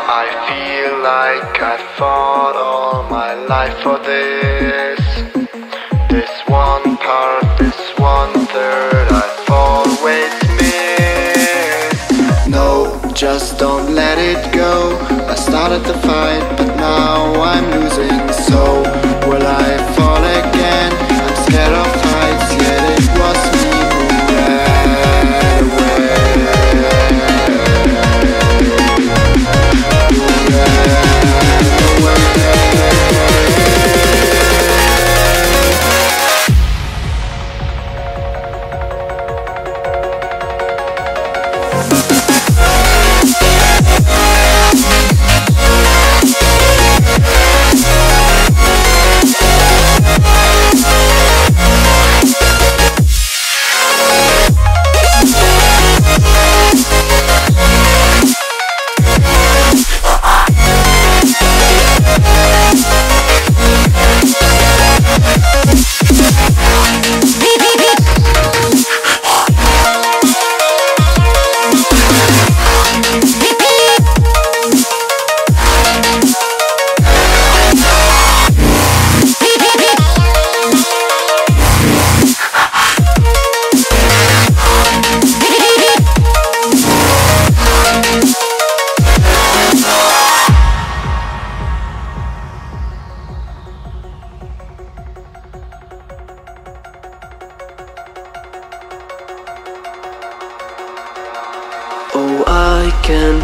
I feel like I fought all my life for this. This one part, this one third I've always missed. No, just don't let it go. I started the fight, but now I'm losing. So will I fall again? I'm scared of heights, yet it was me who ran away. Oh, I can't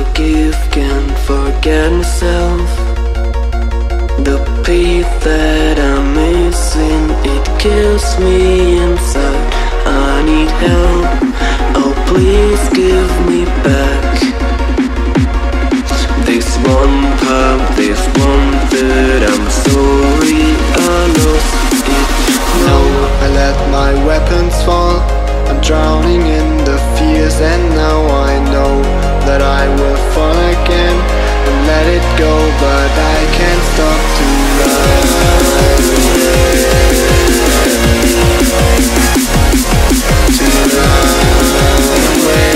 forget myself. The peace that I'm missing, it kills me inside. I need help, oh please give me back this one part, this one third. I'm sorry I lost it. No, I let my weapons fall. I'm drowning in the fears, and now I know that I will fall again and let it go, but I can't stop to run away. To run away.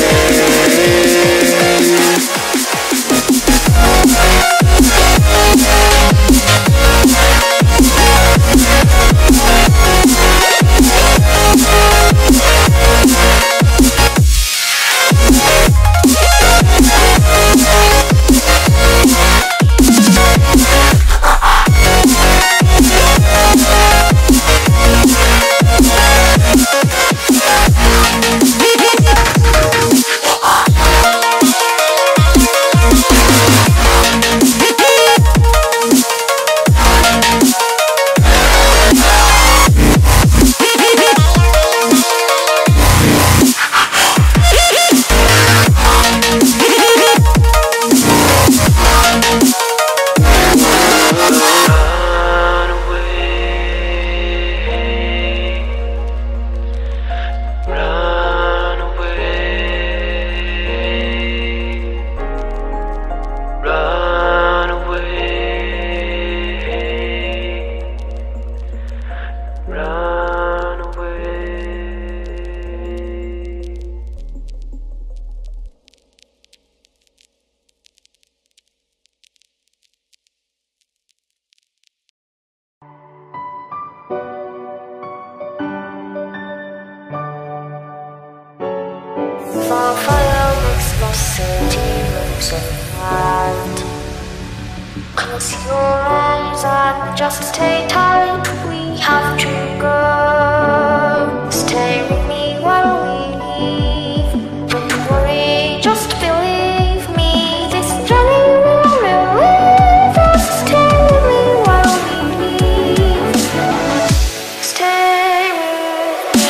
Fire makes my city look so bright. Close your eyes and just stay tight. We have to go. Stay with me while we leave. Don't worry, just believe me. This journey will relieve us. Stay with me while we leave. Stay with me.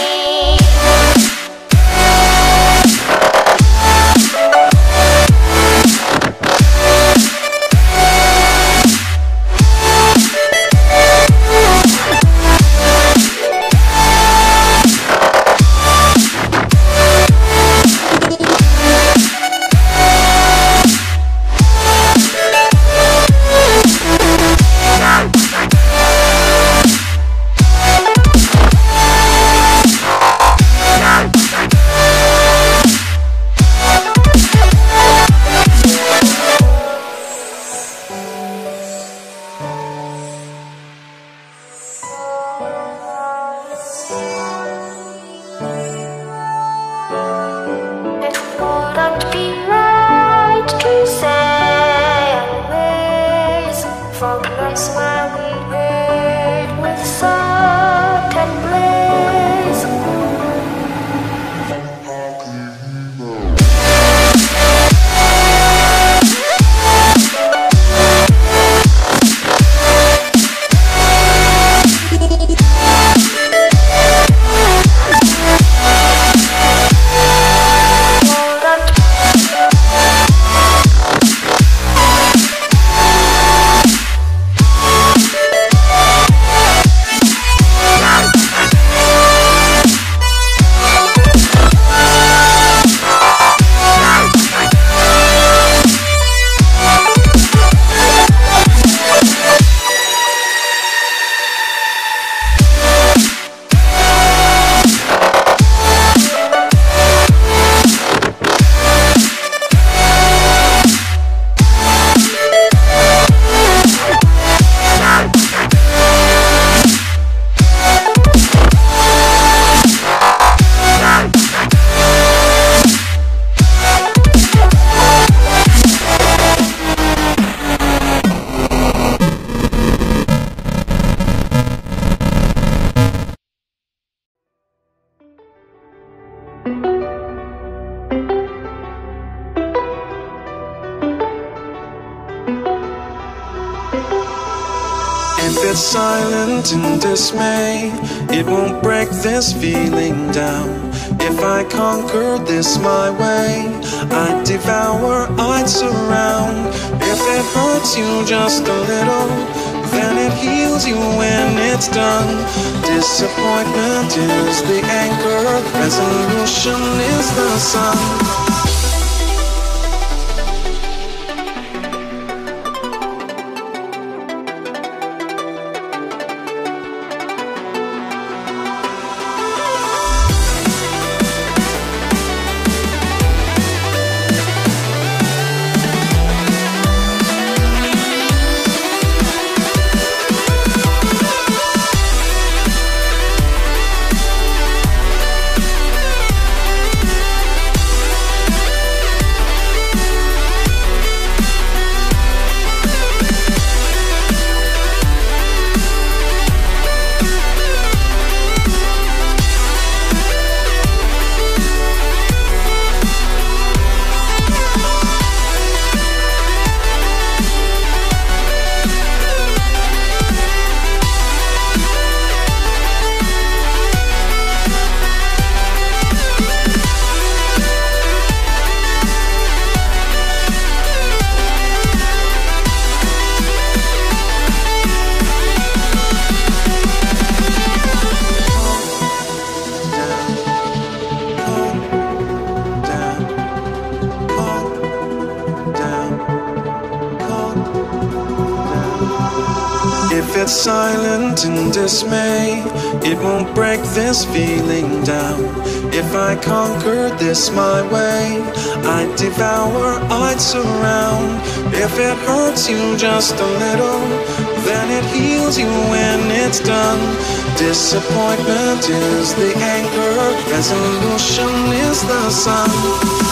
it's silent in dismay, it won't break this feeling down. If I conquer this my way, I'd devour, I'd surround. If it hurts you just a little, then it heals you when it's done. Disappointment is the anchor, resolution is the sun. If it's silent in dismay, it won't break this feeling down. If I conquer this my way, I'd devour, I'd surround. If it hurts you just a little, then it heals you when it's done. Disappointment is the anchor, resolution is the sun.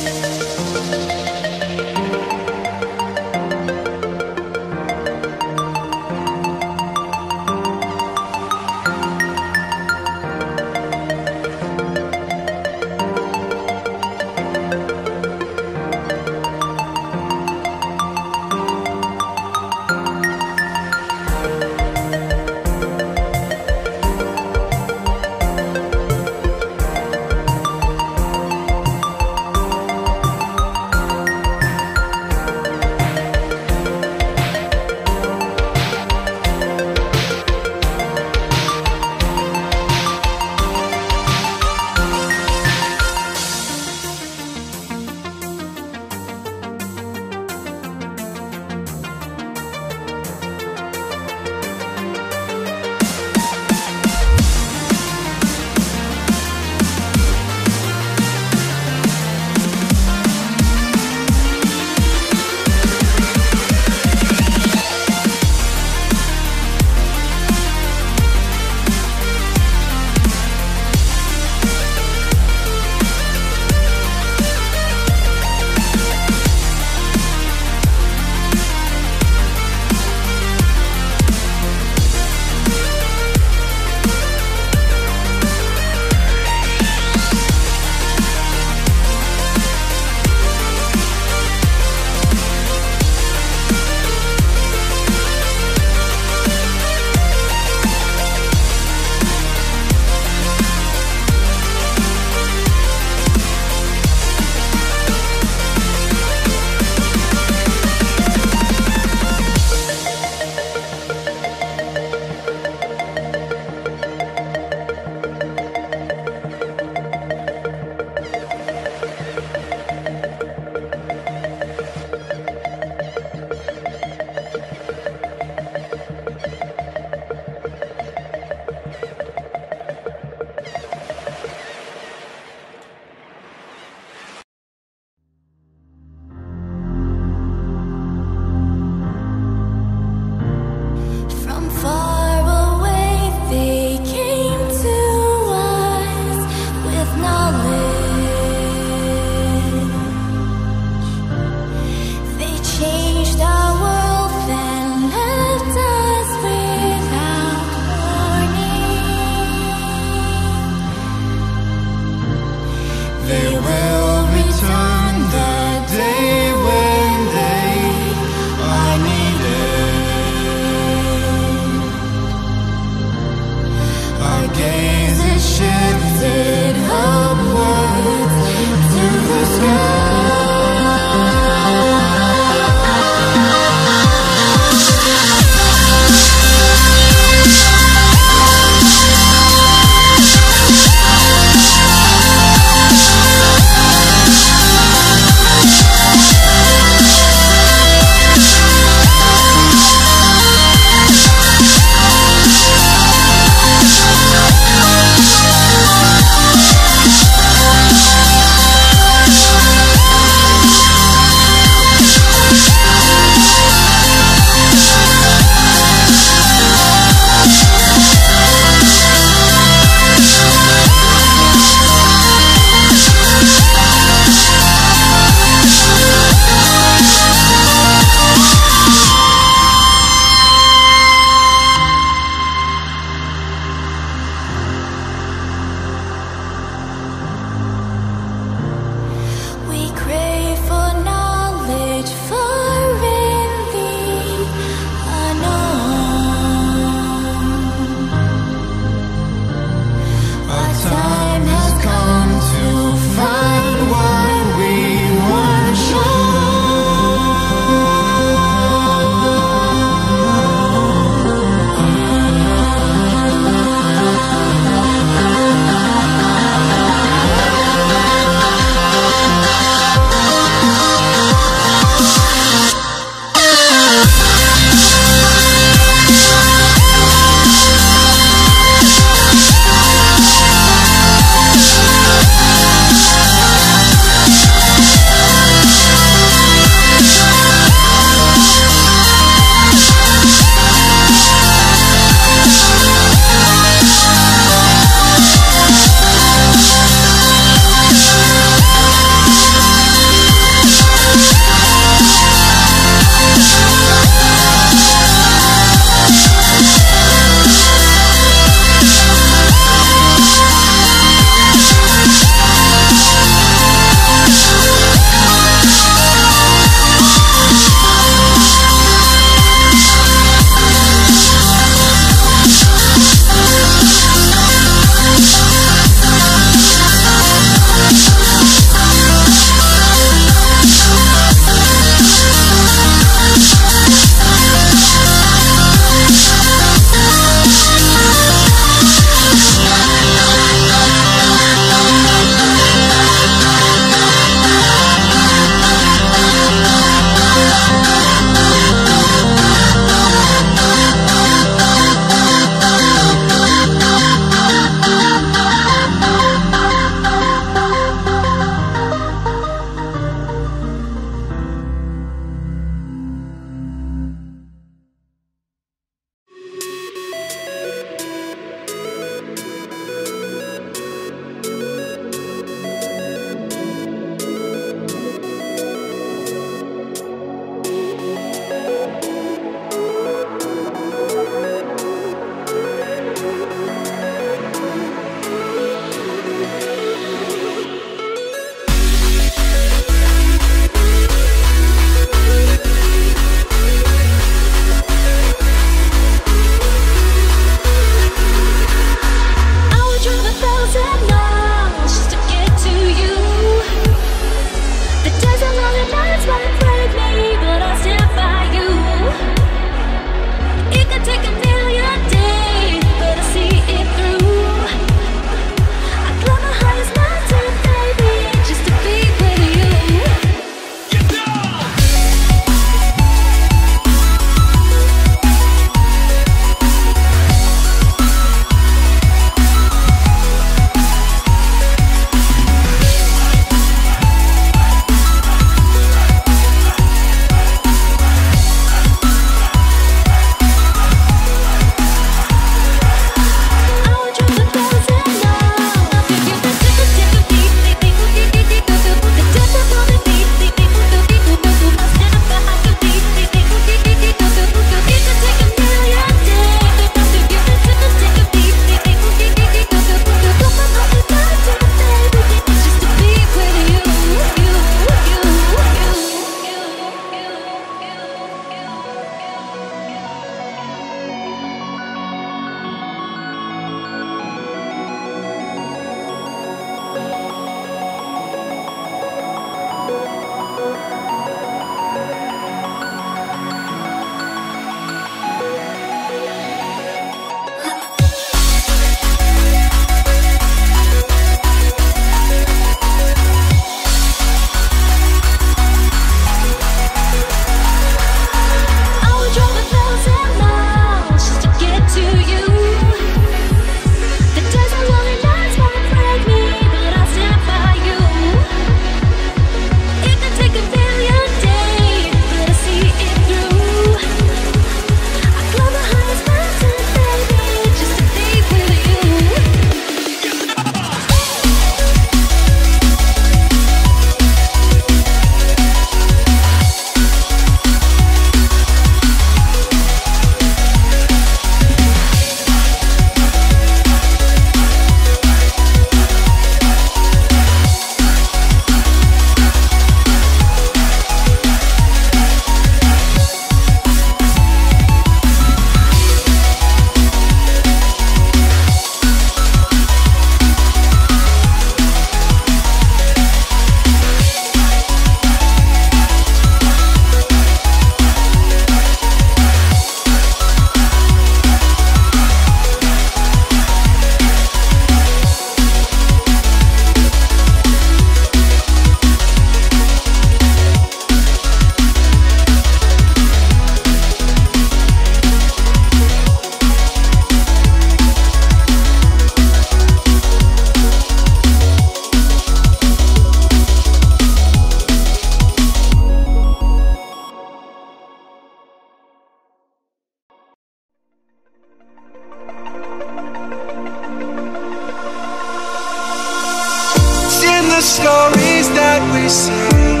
the stories that we see,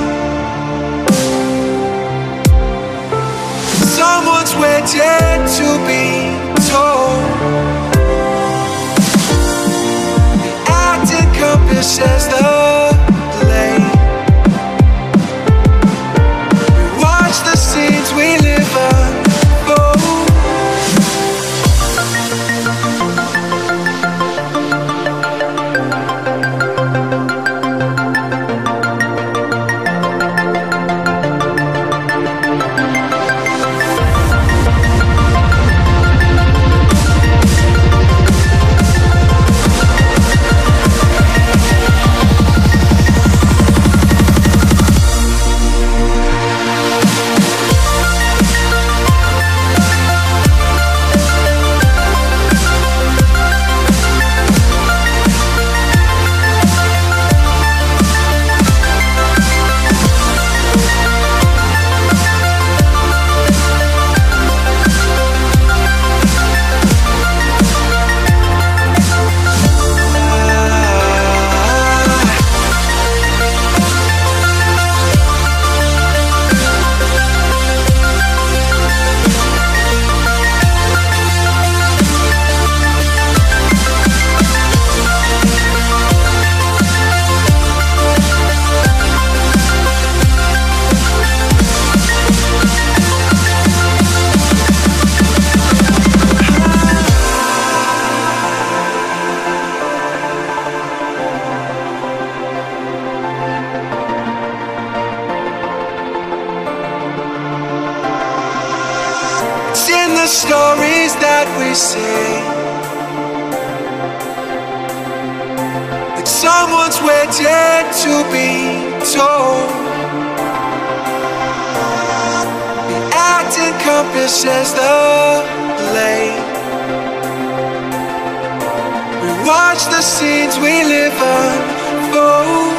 someone's waiting to be told. The acting encompasses the lane. We watch the scenes we live unfold. Stories that we see, like someone's waiting to be told. The act encompasses the lane. We watch the scenes we live unfold.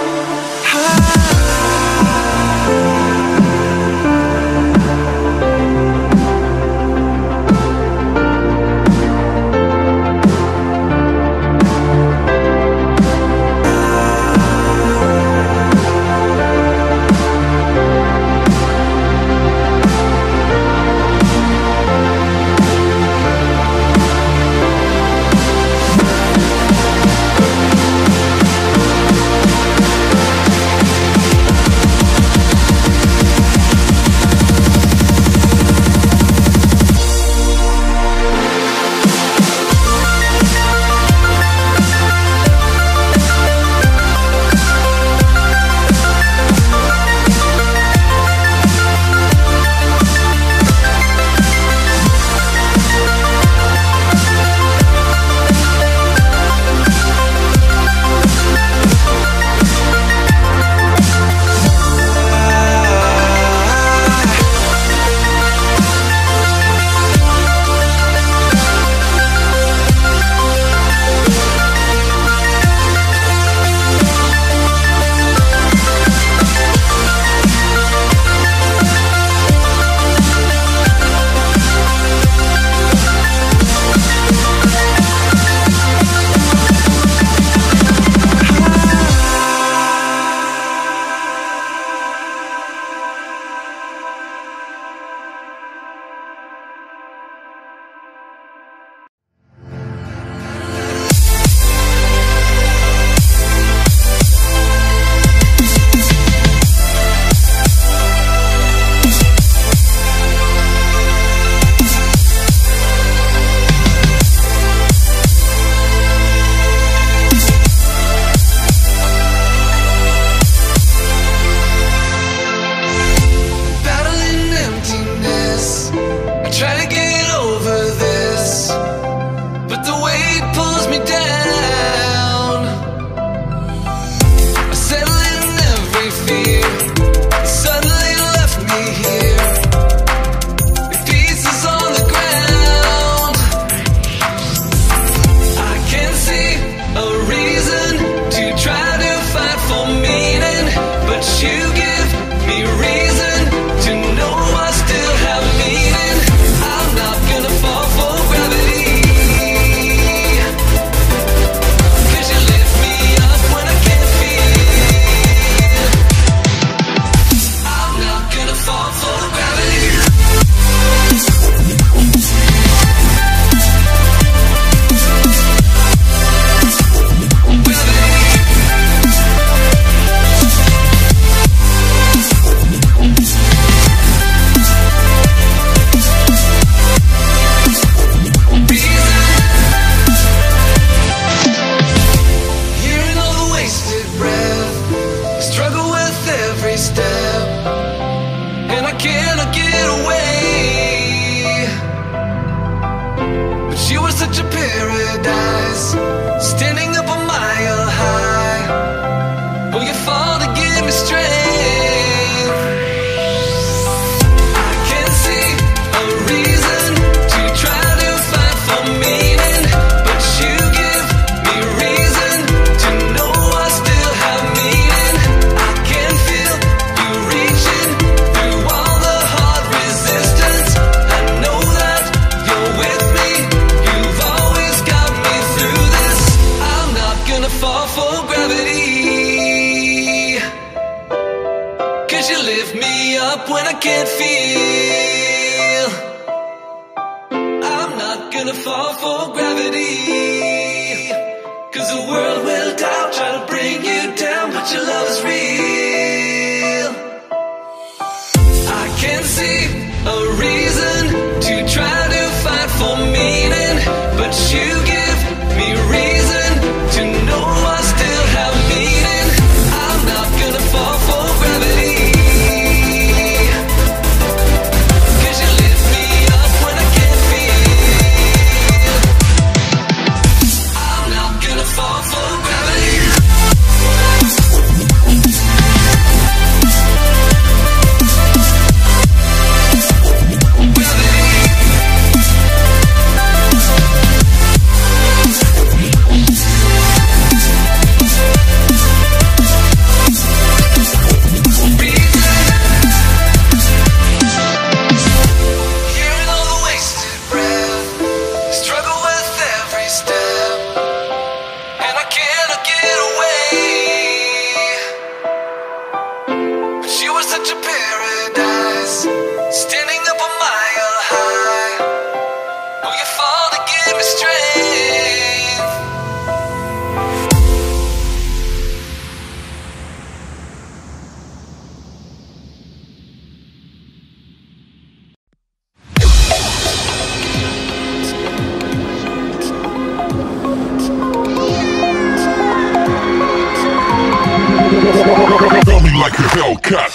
up when I can't feel. I'm not gonna fall for gravity, 'cause the world will doubt, try to bring you down, but your love is real. I can't see a reason to try to fight for meaning, but you give me reason to know I still have meaning. I'm not gonna fall for gravity, 'cause you lift me up when I can't feel. I'm not gonna fall for gravity. Feel me like a Hellcat.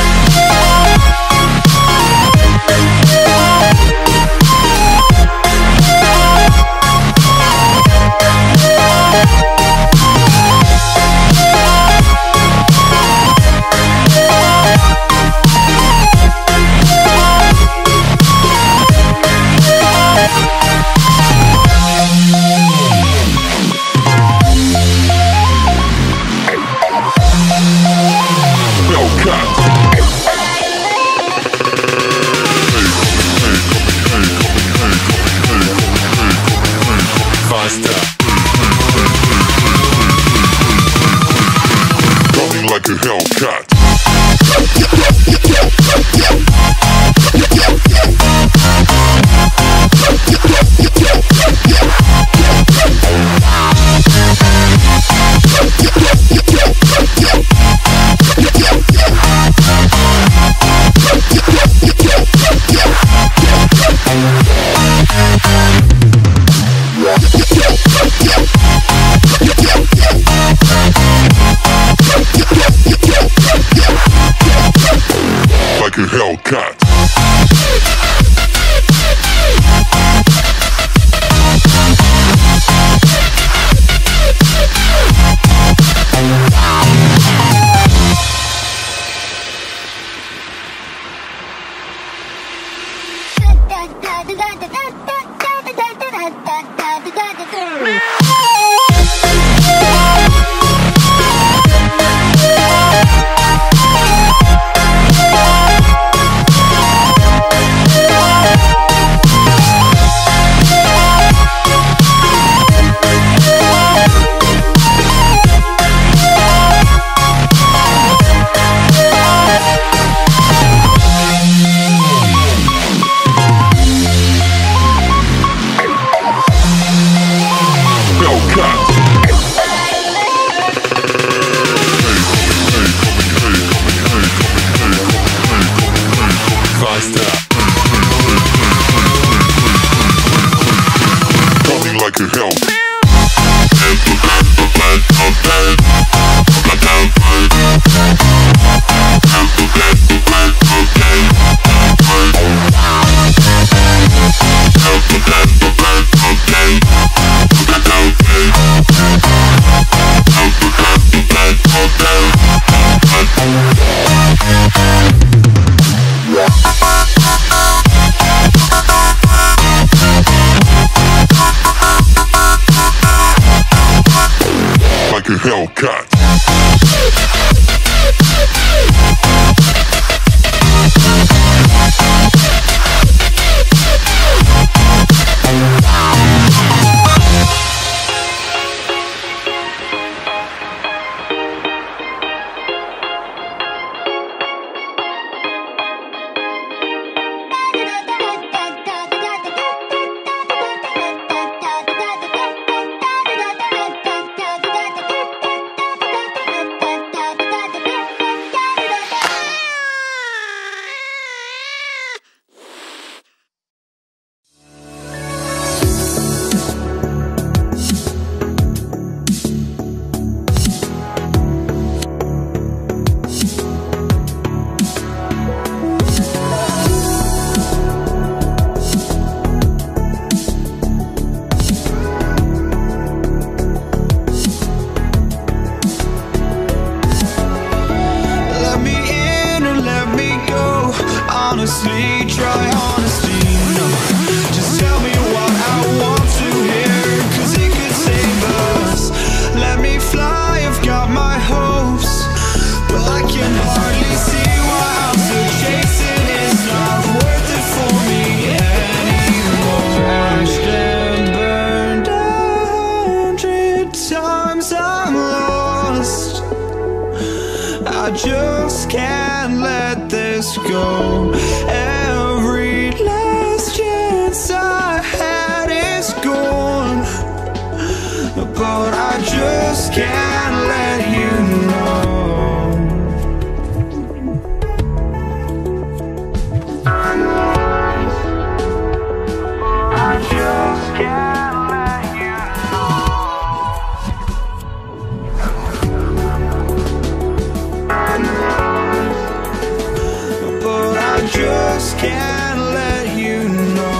Like a Hellcat. Like a Hellcat. Like a hell. Like a Hellcat. fly, I've got my hopes, but I can hardly see why I'm still chasing. It's not worth it for me anymore. Crashed and burned 100 times, I'm lost. I just can't let this go. Every last chance I had is gone, but I just can't let you know. I just can't let you know. But I just can't let you know.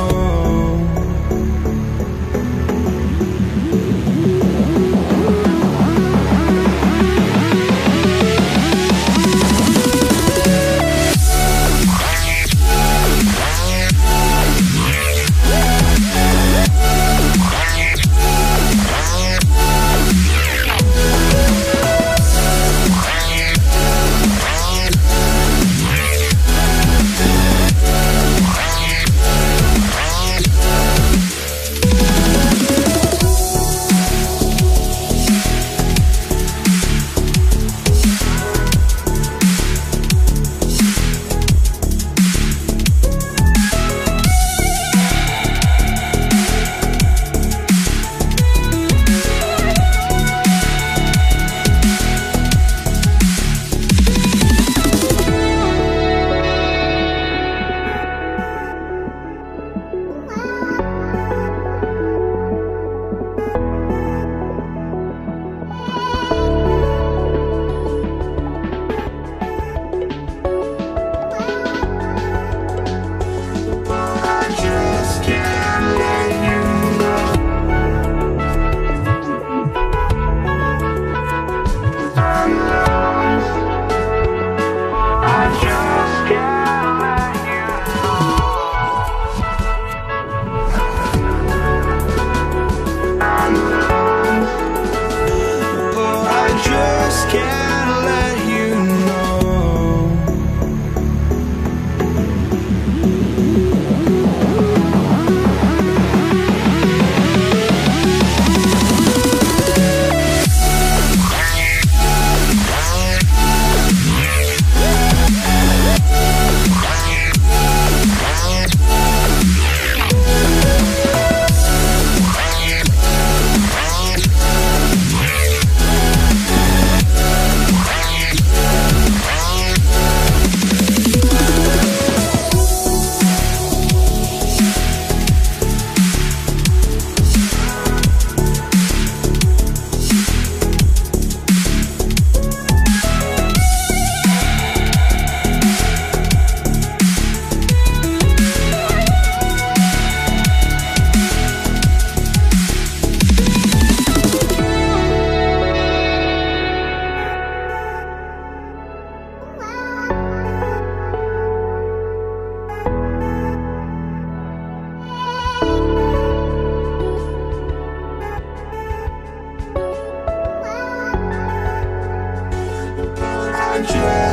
I just